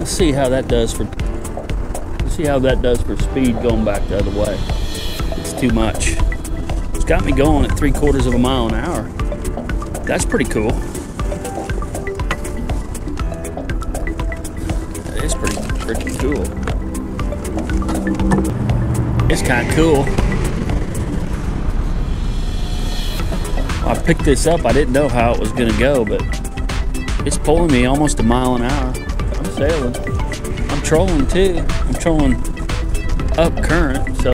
Let's see how that does for speed going back the other way. It's too much. It's got me going at 3/4 of a mile an hour. That's pretty cool. It's pretty freaking cool. It's kind of cool. I picked this up. I didn't know how it was going to go, but it's pulling me almost a mile an hour. I'm sailing. I'm trolling too. I'm trolling up current. So